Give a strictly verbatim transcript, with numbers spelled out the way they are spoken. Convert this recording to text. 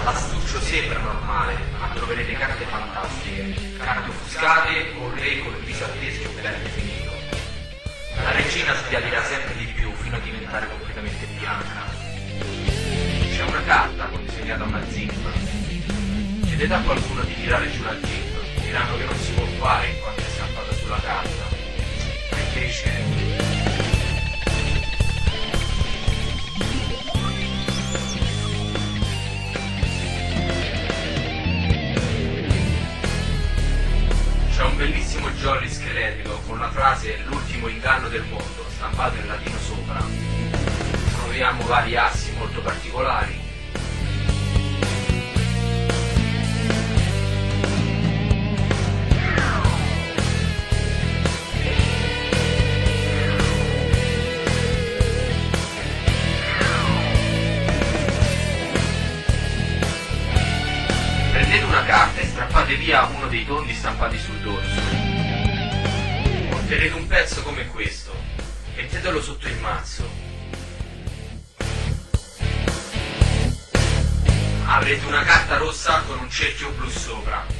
L'astuccio sembra normale, ma troverete carte fantastiche, carte offuscate o re con il viso atteso e ben definito. La regina sbiadirà sempre di più fino a diventare completamente bianca. C'è una carta con disegnata una zippa. Chiedete a qualcuno di tirare giù la zippa, diranno che non si può fare in quanto è stampata sulla carta. Ma invece... C'è un bellissimo jolly scheletrico con la frase "l'ultimo inganno del mondo" stampato in latino sopra. Troviamo vari assi molto particolari. Prendete una carta e strappate via uno dei tondi stampati sul dorso. Otterrete un pezzo come questo. Mettetelo sotto il mazzo. Avrete una carta rossa con un cerchio blu sopra.